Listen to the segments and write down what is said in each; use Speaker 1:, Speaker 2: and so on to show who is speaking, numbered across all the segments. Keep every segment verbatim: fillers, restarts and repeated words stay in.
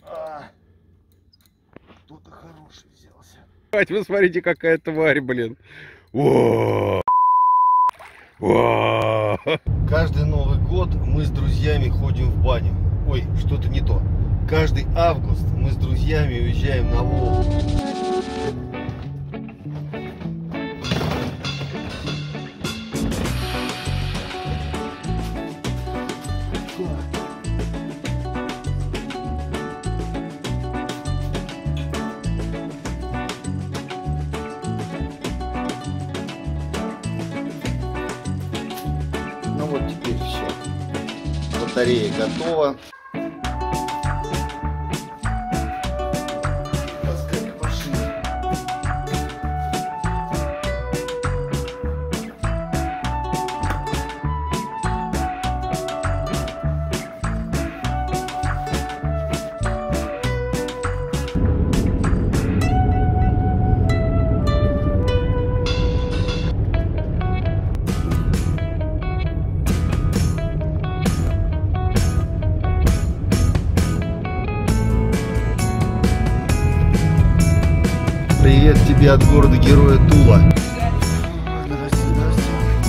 Speaker 1: А, кто-то хороший взялся.
Speaker 2: Вы смотрите, какая тварь, блин. О! О!
Speaker 1: Каждый Новый год мы с друзьями ходим в баню. Ой, что-то не то. Каждый август мы с друзьями уезжаем на Волгу. Ну вот теперь все. Батарея готова. Таскать к машине. Привет тебе от города-героя Тула. Здрасте, здрасте.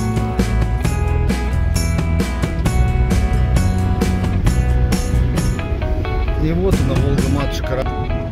Speaker 1: И вот она, Волга-матушка.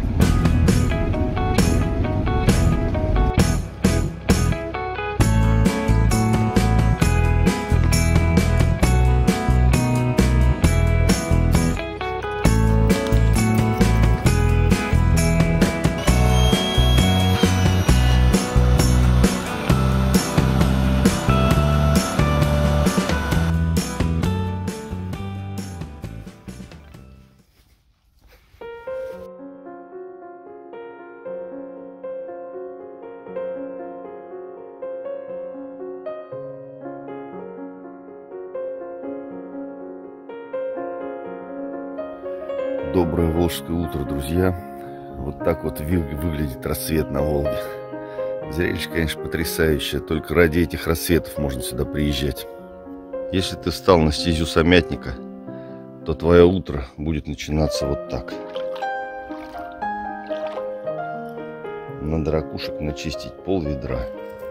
Speaker 2: Доброе волжское утро, друзья. Вот так вот выглядит рассвет на Волге. Зрелище, конечно, потрясающее. Только ради этих рассветов можно сюда приезжать. Если ты встал на стезю Самятника, то твое утро будет начинаться вот так. Надо ракушек начистить пол ведра.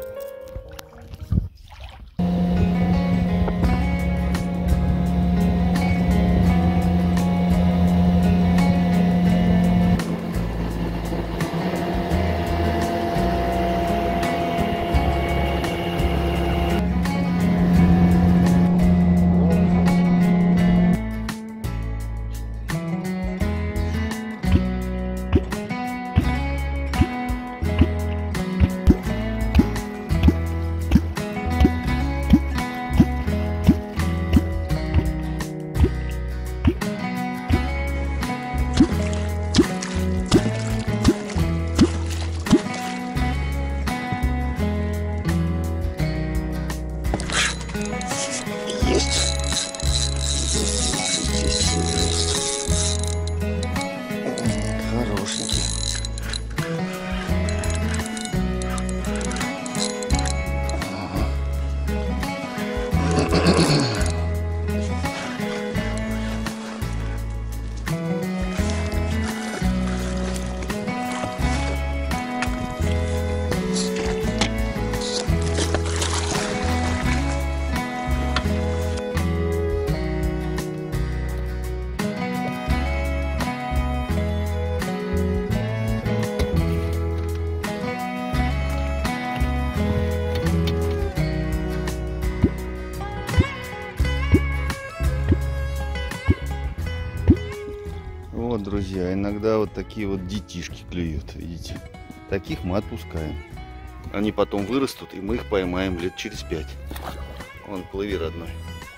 Speaker 2: Вот, друзья, иногда вот такие вот детишки клюют, видите. Таких мы отпускаем. Они потом вырастут, и мы их поймаем лет через пять. Вон, плыви, родной.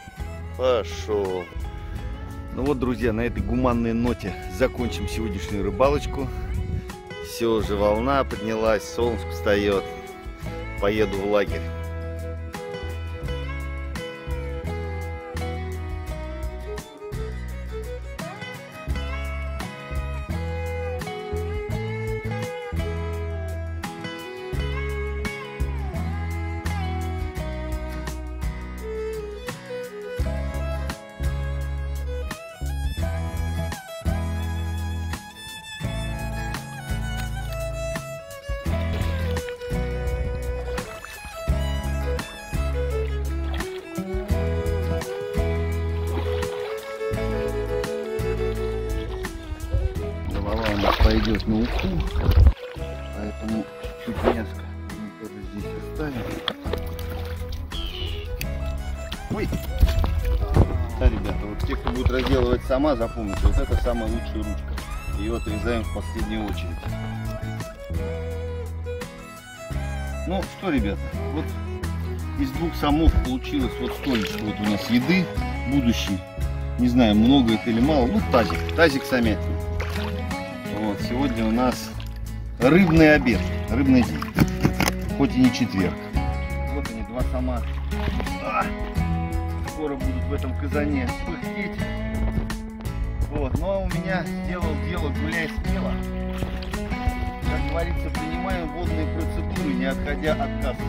Speaker 2: Пошел. Ну вот, друзья, на этой гуманной ноте закончим сегодняшнюю рыбалочку. Все, уже волна поднялась, солнышко встает. Поеду в лагерь. голова у нас пойдет на уху, поэтому чуть мяско мы тоже здесь оставим. Ой! Да, ребята, вот те, кто будет разделывать сама, запомните, вот это самая лучшая ручка. Ее отрезаем в последнюю очередь. Ну что, ребята, вот из двух самов получилось вот столечко вот у нас еды будущей. Не знаю, много это или мало. Ну, тазик, тазик самятин. Вот, сегодня у нас рыбный обед, рыбный день. Хоть и не четверг. Вот они, два сама. А, скоро будут в этом казане пыхтеть. Вот, ну а у меня сделал дело гуляй смело. Как говорится, принимаем водные процедуры, не отходя от кассы.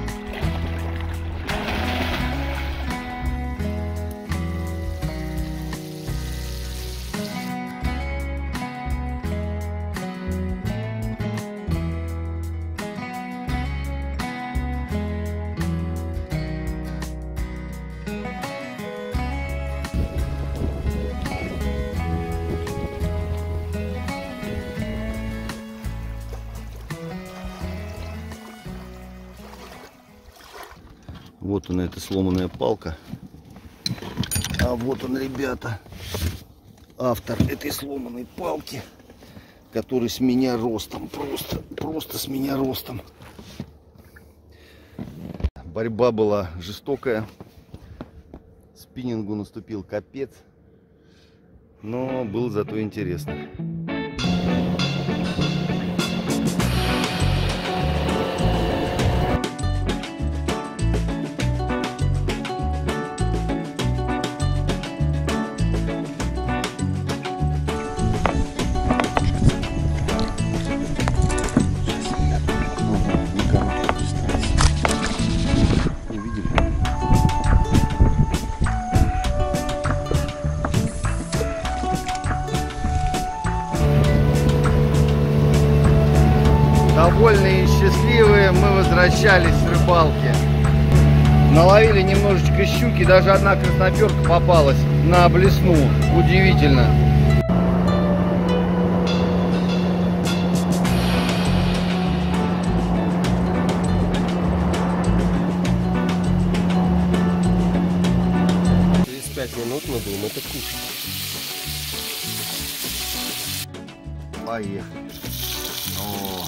Speaker 2: Вот она, эта сломанная палка. А вот он, ребята, автор этой сломанной палки, который с меня ростом, просто, просто с меня ростом. Борьба была жестокая. Спиннингу наступил капец. Но было зато интересно. Довольные и счастливые мы возвращались с рыбалки. Наловили немножечко щуки, даже одна красноперка попалась на блесну. Удивительно.
Speaker 1: Через пять минут мы будем это кушать.
Speaker 2: Поехали. О.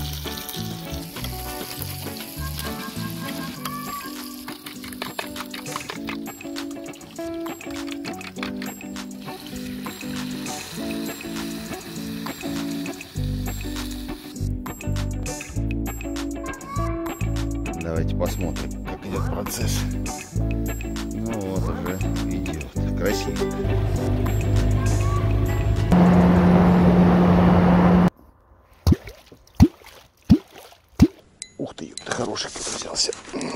Speaker 2: Давайте посмотрим, как идет процесс. Ну вот уже идет. Красиво. Ух ты, ты хороший кто-то взялся.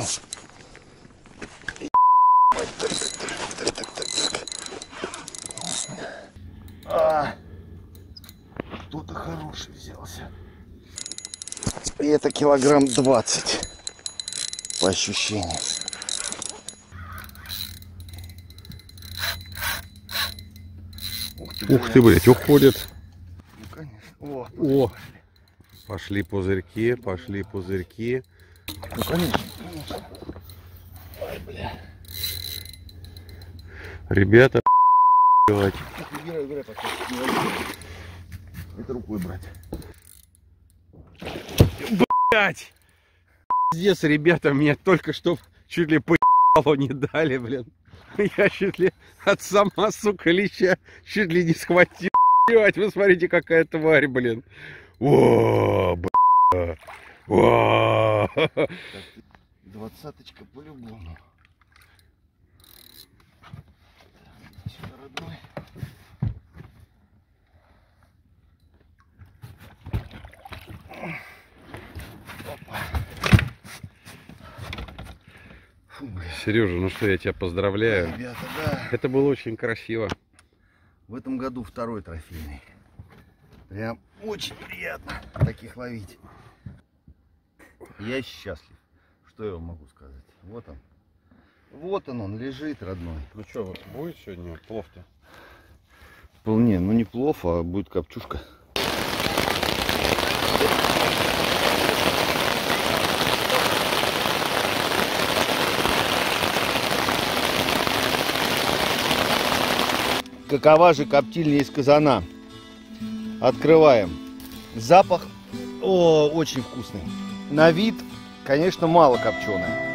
Speaker 2: Так, так, так, так, так. А, кто-то хороший взялся. И это килограмм двадцать. По ощущениям.
Speaker 3: Ух ты, Ух ты блядь, уходит.
Speaker 2: Ну, конечно. О,
Speaker 3: О, пошли пузырьки, пошли пузырьки.
Speaker 2: ну, конечно, конечно. Ой, бля.
Speaker 3: Ребята, делать.
Speaker 2: Убирай, убирай, пока. Это рукой брать.
Speaker 3: Блять! Пиздец, ребята, мне только что чуть ли по ебалу не дали, блин. Я чуть ли от сама, сука, леща чуть ли не схватил. Блять, вы смотрите, какая тварь, блин. О, бля. О.
Speaker 2: Двадцаточка по-любому. Сюда, родной. Фу,
Speaker 3: Сережа, ну что, я тебя поздравляю.
Speaker 2: ребята, да.
Speaker 3: Это было очень красиво.
Speaker 2: В этом году второй трофейный. Прям очень приятно таких ловить. Я счастлив. Что я вам могу сказать? Вот он. Вот он, он лежит, родной.
Speaker 3: Ну что, вот будет сегодня плов-то?
Speaker 2: Вполне, ну не плов, а будет копчушка. Какова же коптильня из казана? Открываем. Запах, о, очень вкусный. На вид, конечно, мало копченая.